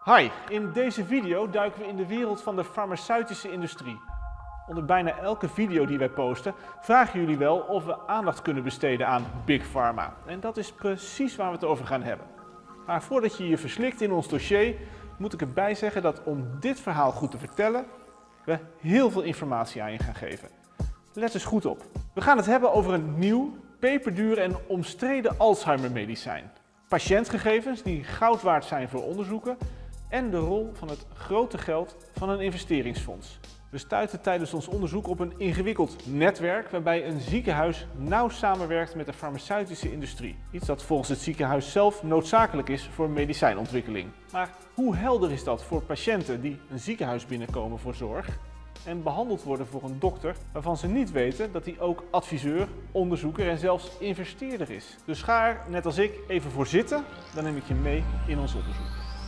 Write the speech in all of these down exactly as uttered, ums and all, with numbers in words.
Hi, in deze video duiken we in de wereld van de farmaceutische industrie. Onder bijna elke video die wij posten vragen jullie wel of we aandacht kunnen besteden aan Big Pharma. En dat is precies waar we het over gaan hebben. Maar voordat je je verslikt in ons dossier, moet ik erbij zeggen dat om dit verhaal goed te vertellen, we heel veel informatie aan je gaan geven. Let eens goed op. We gaan het hebben over een nieuw, peperduur en omstreden Alzheimer-medicijn. Patiëntgegevens die goud waard zijn voor onderzoeken en de rol van het grote geld van een investeringsfonds. We stuiten tijdens ons onderzoek op een ingewikkeld netwerk waarbij een ziekenhuis nauw samenwerkt met de farmaceutische industrie. Iets dat volgens het ziekenhuis zelf noodzakelijk is voor medicijnontwikkeling. Maar hoe helder is dat voor patiënten die een ziekenhuis binnenkomen voor zorg en behandeld worden voor een dokter waarvan ze niet weten dat hij ook adviseur, onderzoeker en zelfs investeerder is? Dus ga er, net als ik, even voor zitten, dan neem ik je mee in ons onderzoek.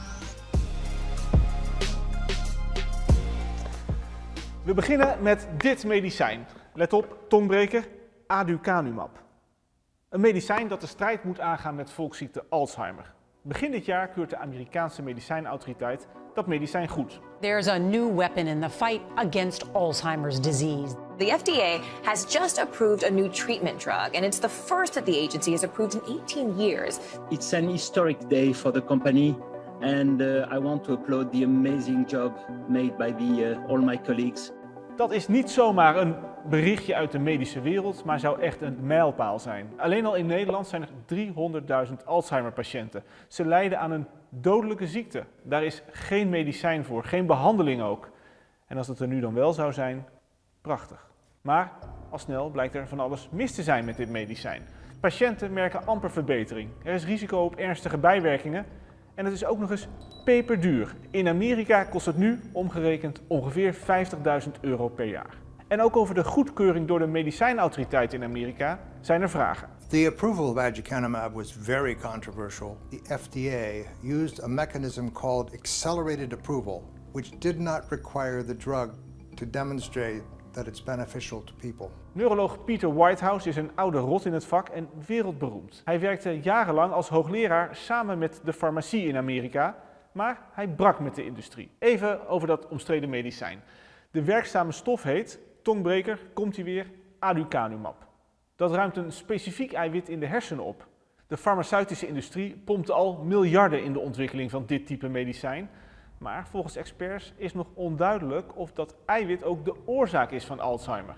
We beginnen met dit medicijn. Let op, tongbreker, aducanumab. Een medicijn dat de strijd moet aangaan met volksziekte Alzheimer. Begin dit jaar keurt de Amerikaanse medicijnautoriteit dat medicijn goed. There's a new weapon in the fight against Alzheimer's disease. The F D A has just approved a new treatment drug, and it's the first that the agency has approved in eighteen years. It's an historic day for the company, and uh, I want to applaud the amazing job made by the, uh, all my colleagues. Dat is niet zomaar een berichtje uit de medische wereld, maar zou echt een mijlpaal zijn. Alleen al in Nederland zijn er driehonderdduizend Alzheimer-patiënten. Ze lijden aan een dodelijke ziekte. Daar is geen medicijn voor, geen behandeling ook. En als het er nu dan wel zou zijn, prachtig. Maar al snel blijkt er van alles mis te zijn met dit medicijn. Patiënten merken amper verbetering. Er is risico op ernstige bijwerkingen. En het is ook nog eens peperduur. In Amerika kost het nu omgerekend ongeveer vijftigduizend euro per jaar. En ook over de goedkeuring door de medicijnautoriteit in Amerika zijn er vragen. The approval of aducanumab was very controversial. The F D A used a mechanism called accelerated approval, which did not require the drug to demonstrate that it's beneficial to people. Neuroloog Peter Whitehouse is een oude rot in het vak en wereldberoemd. Hij werkte jarenlang als hoogleraar samen met de farmacie in Amerika, maar hij brak met de industrie. Even over dat omstreden medicijn. De werkzame stof heet, tongbreker, komt hij weer, aducanumab. Dat ruimt een specifiek eiwit in de hersenen op. De farmaceutische industrie pompte al miljarden in de ontwikkeling van dit type medicijn. Maar volgens experts is nog onduidelijk of dat eiwit ook de oorzaak is van Alzheimer.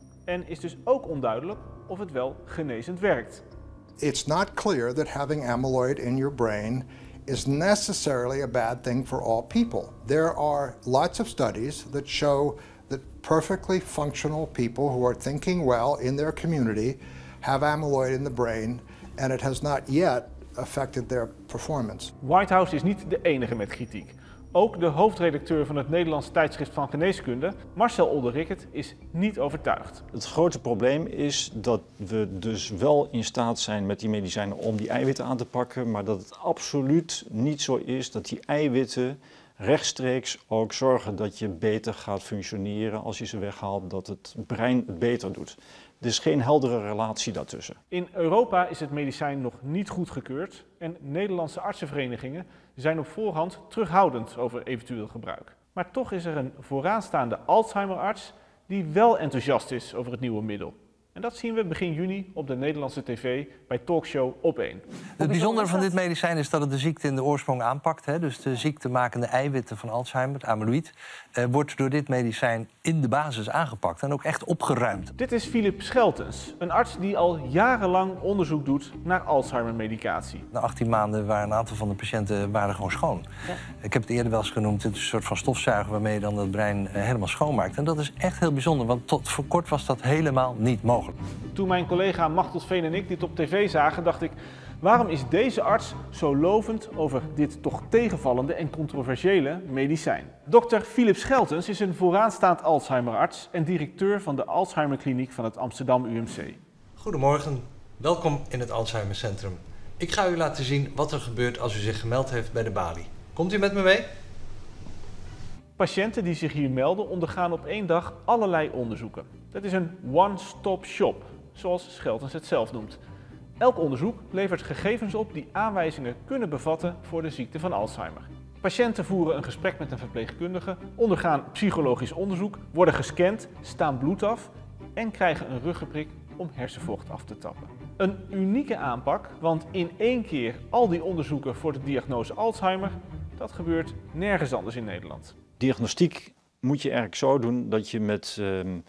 En is dus ook onduidelijk of het wel genezend werkt. It's not clear that having amyloid in your brain is necessarily a bad thing for all people. There are lots of studies that show that perfectly functional people who are thinking well in their community have amyloid in the brain, and it has not yet affected their performance. Whitehouse is niet de enige met kritiek. Ook de hoofdredacteur van het Nederlands tijdschrift van geneeskunde, Marcel Olderricket, is niet overtuigd. Het grote probleem is dat we dus wel in staat zijn met die medicijnen om die eiwitten aan te pakken, maar dat het absoluut niet zo is dat die eiwitten rechtstreeks ook zorgen dat je beter gaat functioneren als je ze weghaalt, dat het brein het beter doet. Er is geen heldere relatie daartussen. In Europa is het medicijn nog niet goedgekeurd en Nederlandse artsenverenigingen zijn op voorhand terughoudend over eventueel gebruik. Maar toch is er een vooraanstaande Alzheimerarts die wel enthousiast is over het nieuwe middel. En dat zien we begin juni op de Nederlandse tv bij talkshow Op één. Het bijzondere van dit medicijn is dat het de ziekte in de oorsprong aanpakt. Hè, dus de ziektemakende eiwitten van Alzheimer, het amyloïd, eh, wordt door dit medicijn in de basis aangepakt en ook echt opgeruimd. Dit is Philip Scheltens, een arts die al jarenlang onderzoek doet naar Alzheimer-medicatie. Na achttien maanden waren een aantal van de patiënten waren gewoon schoon. Ja. Ik heb het eerder wel eens genoemd, het is een soort van stofzuiger waarmee je dan het brein eh, helemaal schoonmaakt. En dat is echt heel bijzonder, want tot voor kort was dat helemaal niet mogelijk. Toen mijn collega Machteld Veen en ik dit op tv zagen, dacht ik, waarom is deze arts zo lovend over dit toch tegenvallende en controversiële medicijn? dokter Philip Scheltens is een vooraanstaand Alzheimerarts en directeur van de Alzheimerkliniek van het Amsterdam U M C. Goedemorgen, welkom in het Alzheimercentrum. Ik ga u laten zien wat er gebeurt als u zich gemeld heeft bij de balie. Komt u met me mee? Patiënten die zich hier melden ondergaan op één dag allerlei onderzoeken. Dat is een one-stop shop, zoals Scheltens het zelf noemt. Elk onderzoek levert gegevens op die aanwijzingen kunnen bevatten voor de ziekte van Alzheimer. Patiënten voeren een gesprek met een verpleegkundige, ondergaan psychologisch onderzoek, worden gescand, staan bloed af en krijgen een ruggenprik om hersenvocht af te tappen. Een unieke aanpak, want in één keer al die onderzoeken voor de diagnose Alzheimer, dat gebeurt nergens anders in Nederland. Diagnostiek moet je eigenlijk zo doen dat je met um,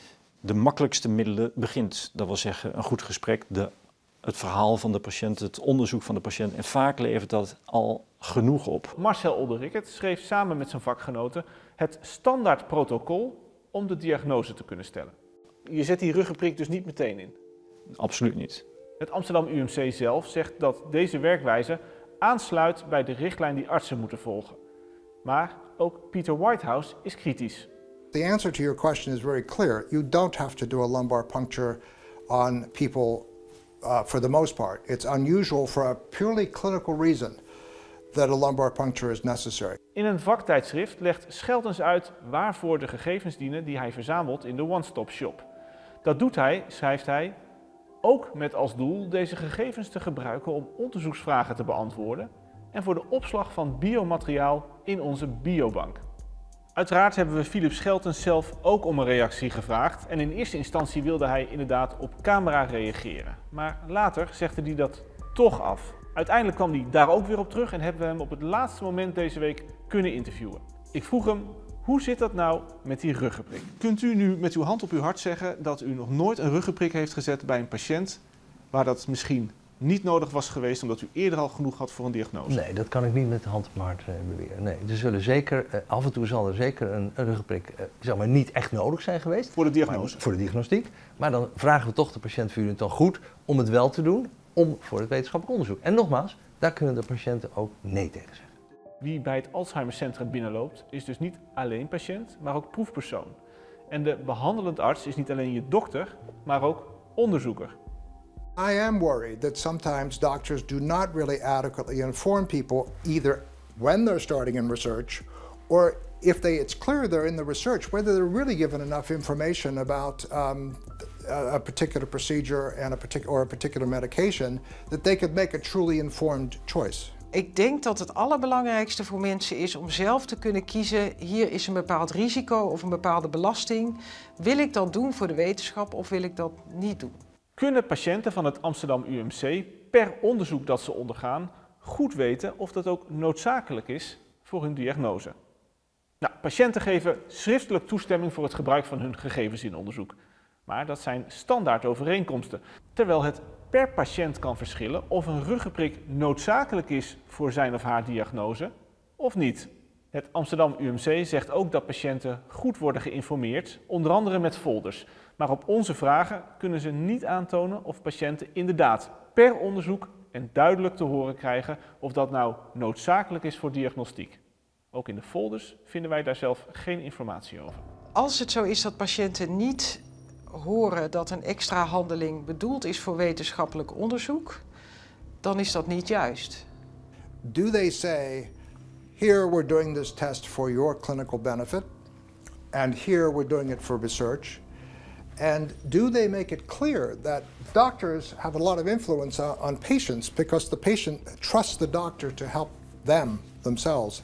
de makkelijkste middelen begint. Dat wil zeggen een goed gesprek, de, het verhaal van de patiënt, het onderzoek van de patiënt. En vaak levert dat al genoeg op. Marcel Olderricket schreef samen met zijn vakgenoten het standaard protocol om de diagnose te kunnen stellen. Je zet die ruggenprik dus niet meteen in? Absoluut niet. Het Amsterdam U M C zelf zegt dat deze werkwijze aansluit bij de richtlijn die artsen moeten volgen. Maar ook Peter Whitehouse is kritisch. The answer to your question is very clear. You don't have to do a lumbar puncture on people uh, for the most part. It's unusual for a purely clinical reason that a lumbar puncture is necessary. In een vaktijdschrift legt Scheltens uit waarvoor de gegevens dienen die hij verzamelt in de one-stop shop. Dat doet hij, schrijft hij, ook met als doel deze gegevens te gebruiken om onderzoeksvragen te beantwoorden en voor de opslag van biomateriaal in onze biobank. Uiteraard hebben we Philip Scheltens zelf ook om een reactie gevraagd en in eerste instantie wilde hij inderdaad op camera reageren. Maar later zegde hij dat toch af. Uiteindelijk kwam hij daar ook weer op terug en hebben we hem op het laatste moment deze week kunnen interviewen. Ik vroeg hem, hoe zit dat nou met die ruggenprik? Kunt u nu met uw hand op uw hart zeggen dat u nog nooit een ruggenprik heeft gezet bij een patiënt waar dat misschien niet nodig was geweest omdat u eerder al genoeg had voor een diagnose? Nee, dat kan ik niet met de hand op mijn hart uh, beweren. Nee, er zullen zeker, uh, af en toe zal er zeker een, een ruggenprik uh, zeg maar, niet echt nodig zijn geweest. Voor de diagnose? Maar, voor de diagnostiek. Maar dan vragen we toch de patiënt, vindt u het dan goed om het wel te doen, om voor het wetenschappelijk onderzoek. En nogmaals, daar kunnen de patiënten ook nee tegen zeggen. Wie bij het Alzheimercentrum binnenloopt is dus niet alleen patiënt, maar ook proefpersoon. En de behandelend arts is niet alleen je dokter, maar ook onderzoeker. I am worried that sometimes doctors do not really adequately inform people either when they're starting in research or if they, it's clear they're in the research, whether they're really given enough information about um, a, a particular procedure and a particular or a particular medication that they could make a truly informed choice. Ik denk dat het allerbelangrijkste voor mensen is om zelf te kunnen kiezen, hier is een bepaald risico of een bepaalde belasting. Wil ik dat doen voor de wetenschap of wil ik dat niet doen? Kunnen patiënten van het Amsterdam U M C per onderzoek dat ze ondergaan goed weten of dat ook noodzakelijk is voor hun diagnose? Nou, patiënten geven schriftelijk toestemming voor het gebruik van hun gegevens in onderzoek. Maar dat zijn standaard overeenkomsten, terwijl het per patiënt kan verschillen of een ruggenprik noodzakelijk is voor zijn of haar diagnose of niet. Het Amsterdam U M C zegt ook dat patiënten goed worden geïnformeerd, onder andere met folders. Maar op onze vragen kunnen ze niet aantonen of patiënten inderdaad per onderzoek en duidelijk te horen krijgen of dat nou noodzakelijk is voor diagnostiek. Ook in de folders vinden wij daar zelf geen informatie over. Als het zo is dat patiënten niet horen dat een extra handeling bedoeld is voor wetenschappelijk onderzoek, dan is dat niet juist. Do they say, here we're doing this test for your clinical benefit and here we're doing it for research? And do they make it clear that doctors have a lot of influence on, on patients because the patient trusts the doctor to help them themselves?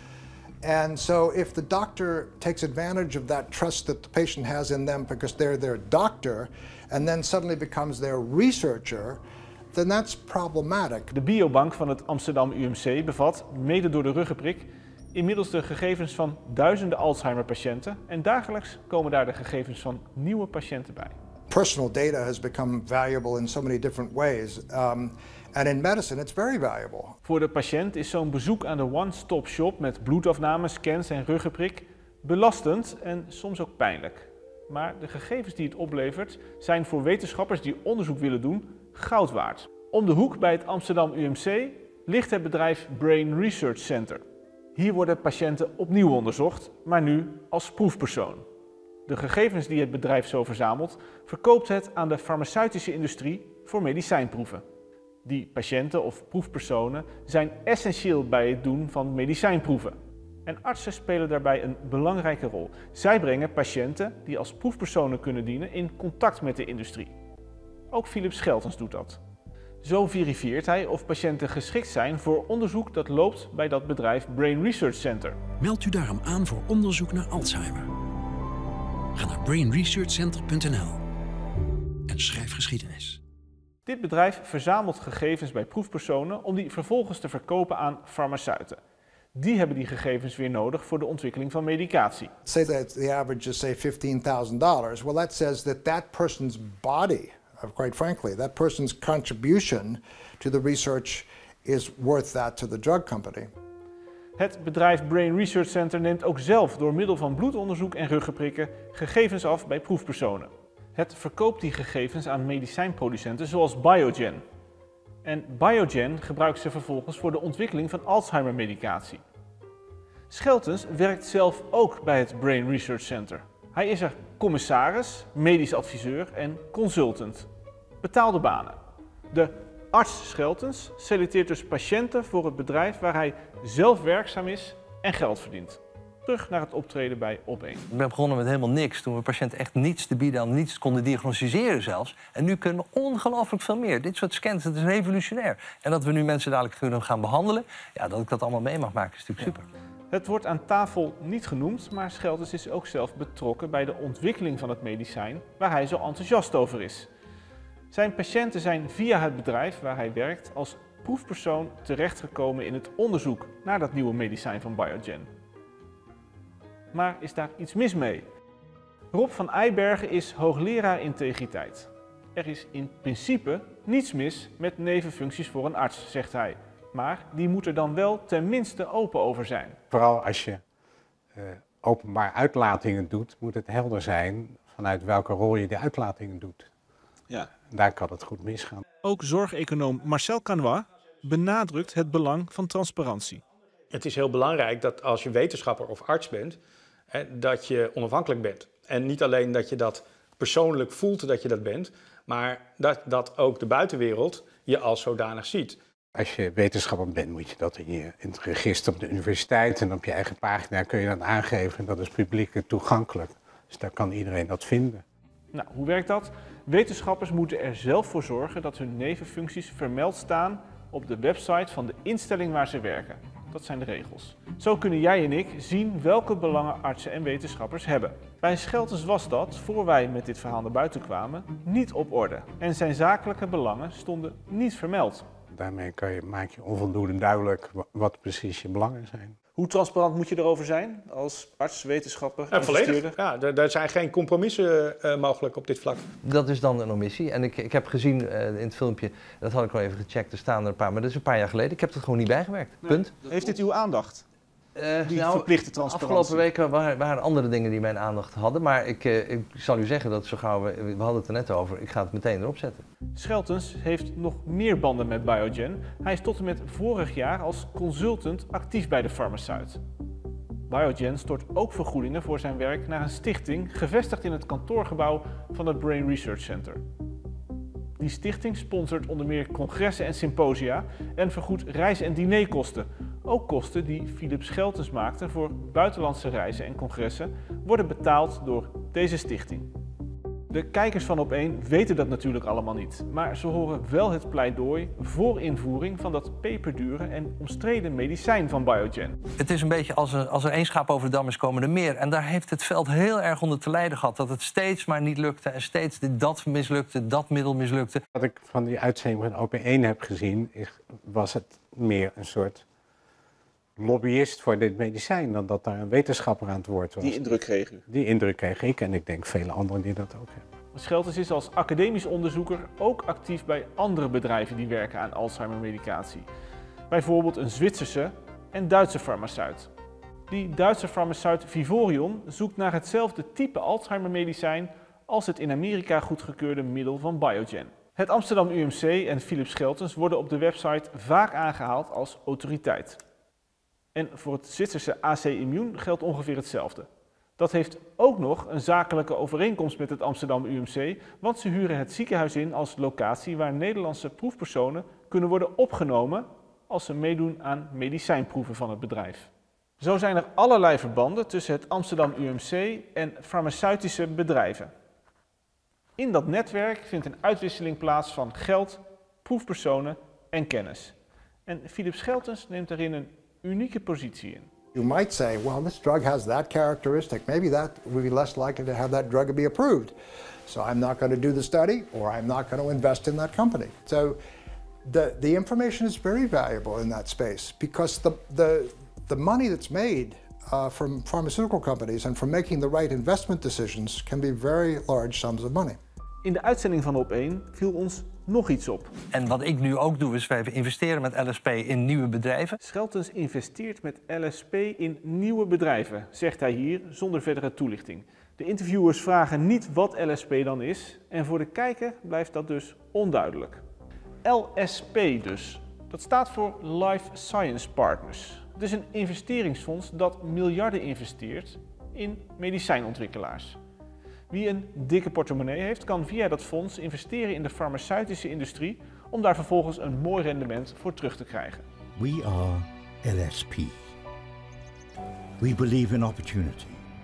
And so if the doctor takes advantage of that trust that the patient has in them because they're their doctor and then suddenly becomes their researcher, then that's problematic. De biobank van het Amsterdam U M C bevat, mede door de ruggenprik, inmiddels de gegevens van duizenden Alzheimer-patiënten en dagelijks komen daar de gegevens van nieuwe patiënten bij. Personal data has become valuable in so many different ways. Um, and in medicine it's very valuable. Voor de patiënt is zo'n bezoek aan de one-stop shop met bloedafname, scans en ruggenprik belastend en soms ook pijnlijk. Maar de gegevens die het oplevert zijn voor wetenschappers die onderzoek willen doen goud waard. Om de hoek bij het Amsterdam U M C ligt het bedrijf Brain Research Center. Hier worden patiënten opnieuw onderzocht, maar nu als proefpersoon. De gegevens die het bedrijf zo verzamelt, verkoopt het aan de farmaceutische industrie voor medicijnproeven. Die patiënten of proefpersonen zijn essentieel bij het doen van medicijnproeven. En artsen spelen daarbij een belangrijke rol. Zij brengen patiënten die als proefpersonen kunnen dienen in contact met de industrie. Ook Philip Scheltens doet dat. Zo verifieert hij of patiënten geschikt zijn voor onderzoek dat loopt bij dat bedrijf Brain Research Center. Meld u daarom aan voor onderzoek naar Alzheimer. Ga naar brain research center punt n l en schrijf geschiedenis. Dit bedrijf verzamelt gegevens bij proefpersonen om die vervolgens te verkopen aan farmaceuten. Die hebben die gegevens weer nodig voor de ontwikkeling van medicatie. Say that the average is say fifteen thousand dollars. Well, that says that that person's body, quite frankly, that person's contribution to the research is worth that to the drug company. Het bedrijf Brain Research Center neemt ook zelf door middel van bloedonderzoek en ruggenprikken gegevens af bij proefpersonen. Het verkoopt die gegevens aan medicijnproducenten zoals Biogen. En Biogen gebruikt ze vervolgens voor de ontwikkeling van Alzheimer-medicatie. Scheltens werkt zelf ook bij het Brain Research Center. Hij is er commissaris, medisch adviseur en consultant. Betaalde banen. De arts Scheltens selecteert dus patiënten voor het bedrijf waar hij zelf werkzaam is en geld verdient. Terug naar het optreden bij Op één. We begonnen met helemaal niks, toen we patiënten echt niets te bieden hadden, niets konden diagnosticeren zelfs. En nu kunnen we ongelooflijk veel meer. Dit soort scans, dat is revolutionair. En dat we nu mensen dadelijk kunnen gaan behandelen, ja, dat ik dat allemaal mee mag maken, is natuurlijk super. Het wordt aan tafel niet genoemd, maar Scheltens is ook zelf betrokken bij de ontwikkeling van het medicijn waar hij zo enthousiast over is. Zijn patiënten zijn via het bedrijf waar hij werkt als proefpersoon terechtgekomen in het onderzoek naar dat nieuwe medicijn van Biogen. Maar is daar iets mis mee? Rob van Eibergen is hoogleraar integriteit. Er is in principe niets mis met nevenfuncties voor een arts, zegt hij. Maar die moet er dan wel tenminste open over zijn. Vooral als je uh, openbaar uitlatingen doet, moet het helder zijn vanuit welke rol je de uitlatingen doet. Ja. Daar kan het goed misgaan. Ook zorgeconoom Marcel Canois benadrukt het belang van transparantie. Het is heel belangrijk dat als je wetenschapper of arts bent, hè, dat je onafhankelijk bent. En niet alleen dat je dat persoonlijk voelt dat je dat bent, maar dat, dat ook de buitenwereld je als zodanig ziet. Als je wetenschapper bent, moet je dat in, je, in het register op de universiteit en op je eigen pagina kun je dat aangeven. Dat is publiek toegankelijk. Dus daar kan iedereen dat vinden. Nou, hoe werkt dat? Wetenschappers moeten er zelf voor zorgen dat hun nevenfuncties vermeld staan op de website van de instelling waar ze werken. Dat zijn de regels. Zo kunnen jij en ik zien welke belangen artsen en wetenschappers hebben. Bij Scheltens was dat, voor wij met dit verhaal naar buiten kwamen, niet op orde. En zijn zakelijke belangen stonden niet vermeld. Daarmee kan je, maak je onvoldoende duidelijk wat precies je belangen zijn. Hoe transparant moet je erover zijn als arts, wetenschapper, ja, volledig. Ja, er, er zijn geen compromissen uh, mogelijk op dit vlak. Dat is dan een omissie. En ik, ik heb gezien uh, in het filmpje, dat had ik al even gecheckt, er staan er een paar, maar dat is een paar jaar geleden. Ik heb er gewoon niet bijgewerkt. Nee. Punt. Heeft dit uw aandacht? Uh, die nou, verplichte transparantie? Afgelopen weken waren, waren andere dingen die mijn aandacht hadden. Maar ik, uh, ik zal u zeggen dat zo gauw, we, we hadden het er net over, ik ga het meteen erop zetten. Scheltens heeft nog meer banden met Biogen. Hij is tot en met vorig jaar als consultant actief bij de farmaceut. Biogen stort ook vergoedingen voor zijn werk naar een stichting gevestigd in het kantoorgebouw van het Brain Research Center. Die stichting sponsort onder meer congressen en symposia en vergoedt reis- en dinerkosten. Ook kosten die Philip Scheltens maakte voor buitenlandse reizen en congressen worden betaald door deze stichting. De kijkers van Op één weten dat natuurlijk allemaal niet, maar ze horen wel het pleidooi voor invoering van dat peperdure en omstreden medicijn van Biogen. Het is een beetje als er, als er één schaap over de dam is, komen er meer. En daar heeft het veld heel erg onder te lijden gehad. Dat het steeds maar niet lukte en steeds dat mislukte, dat middel mislukte. Wat ik van die uitzending van Op één heb gezien, was het meer een soort lobbyist voor dit medicijn dan dat daar een wetenschapper aan het woord was. Die indruk kreeg u? Die indruk kreeg ik en ik denk vele anderen die dat ook hebben. Scheltens is als academisch onderzoeker ook actief bij andere bedrijven die werken aan Alzheimer-medicatie. Bijvoorbeeld een Zwitserse en Duitse farmaceut. Die Duitse farmaceut Vivorion zoekt naar hetzelfde type Alzheimer-medicijn als het in Amerika goedgekeurde middel van Biogen. Het Amsterdam U M C en Philip Scheltens worden op de website vaak aangehaald als autoriteit. En voor het Zwitserse A C Immune geldt ongeveer hetzelfde. Dat heeft ook nog een zakelijke overeenkomst met het Amsterdam U M C, want ze huren het ziekenhuis in als locatie waar Nederlandse proefpersonen kunnen worden opgenomen als ze meedoen aan medicijnproeven van het bedrijf. Zo zijn er allerlei verbanden tussen het Amsterdam U M C en farmaceutische bedrijven. In dat netwerk vindt een uitwisseling plaats van geld proefpersonen en kennis. En Philip Scheltens neemt daarin een unieke positie in. You might say, well, this drug has that characteristic. Maybe that would be less likely to have that drug to be approved. So I'm not going to do the study, or I'm not going to invest in that company. So the, the information is very valuable in that space because the, the, the money that's made uh, from pharmaceutical companies and from making the right investment decisions can be very large sums of money. In de uitzending van Op één viel ons nog iets op. En wat ik nu ook doe, is wij investeren met L S P in nieuwe bedrijven. Scheltens investeert met L S P in nieuwe bedrijven, zegt hij hier zonder verdere toelichting. De interviewers vragen niet wat L S P dan is en voor de kijker blijft dat dus onduidelijk. L S P dus, dat staat voor Life Science Partners. Het is een investeringsfonds dat miljarden investeert in medicijnontwikkelaars. Wie een dikke portemonnee heeft, kan via dat fonds investeren in de farmaceutische industrie om daar vervolgens een mooi rendement voor terug te krijgen. We are L S P. We believe in opportunity.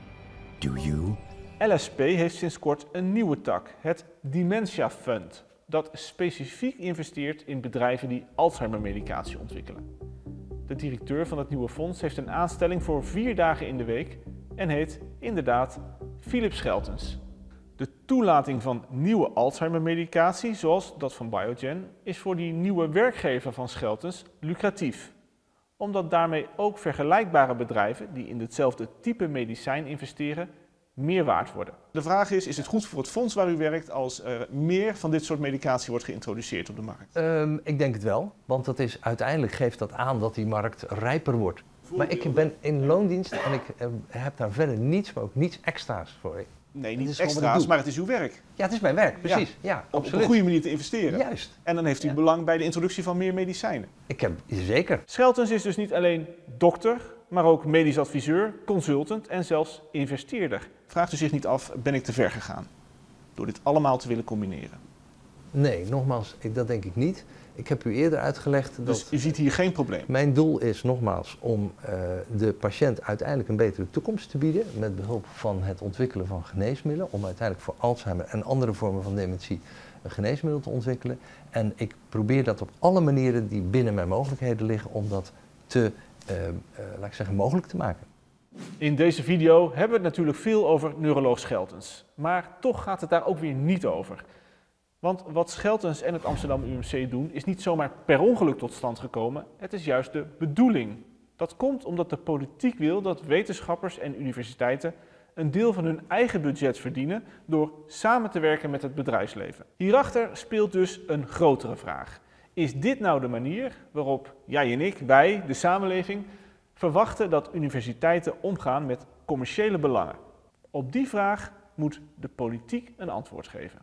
Do you? L S P heeft sinds kort een nieuwe tak, het Dementia Fund, dat specifiek investeert in bedrijven die Alzheimer-medicatie ontwikkelen. De directeur van het nieuwe fonds heeft een aanstelling voor vier dagen in de week en heet inderdaad Philip Scheltens. De toelating van nieuwe Alzheimer-medicatie, zoals dat van Biogen, is voor die nieuwe werkgever van Scheltens lucratief. Omdat daarmee ook vergelijkbare bedrijven die in hetzelfde type medicijn investeren, meer waard worden. De vraag is, is het goed voor het fonds waar u werkt als er meer van dit soort medicatie wordt geïntroduceerd op de markt? Um, ik denk het wel, want dat is, uiteindelijk geeft dat aan dat die markt rijper wordt. Maar ik ben in loondienst en ik uh, heb daar verder niets, maar ook niets extra's voor. Nee, niet extra's, maar het is uw werk. Ja, het is mijn werk, precies. Ja, ja, om op een goede manier te investeren. Juist. En dan heeft u ja. belang bij de introductie van meer medicijnen. Ik heb, zeker. Scheltens is dus niet alleen dokter, maar ook medisch adviseur, consultant en zelfs investeerder. Vraagt u zich niet af, ben ik te ver gegaan? Door dit allemaal te willen combineren. Nee, nogmaals, ik, dat denk ik niet. Ik heb u eerder uitgelegd dat... Dus u ziet hier geen probleem? Mijn doel is nogmaals om uh, de patiënt uiteindelijk een betere toekomst te bieden met behulp van het ontwikkelen van geneesmiddelen, om uiteindelijk voor Alzheimer en andere vormen van dementie een geneesmiddel te ontwikkelen. En ik probeer dat op alle manieren die binnen mijn mogelijkheden liggen om dat te, uh, uh, laat ik zeggen, mogelijk te maken. In deze video hebben we het natuurlijk veel over neuroloog Scheltens, maar toch gaat het daar ook weer niet over. Want wat Scheltens en het Amsterdam U M C doen is niet zomaar per ongeluk tot stand gekomen, het is juist de bedoeling. Dat komt omdat de politiek wil dat wetenschappers en universiteiten een deel van hun eigen budget verdienen door samen te werken met het bedrijfsleven. Hierachter speelt dus een grotere vraag. Is dit nou de manier waarop jij en ik, wij, de samenleving, verwachten dat universiteiten omgaan met commerciële belangen? Op die vraag moet de politiek een antwoord geven.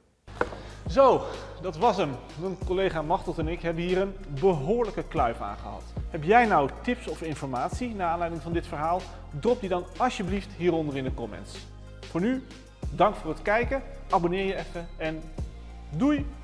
Zo, dat was hem. Mijn collega Machteld en ik hebben hier een behoorlijke kluif aangehad. Heb jij nou tips of informatie naar aanleiding van dit verhaal? Drop die dan alsjeblieft hieronder in de comments. Voor nu, dank voor het kijken, abonneer je even en doei!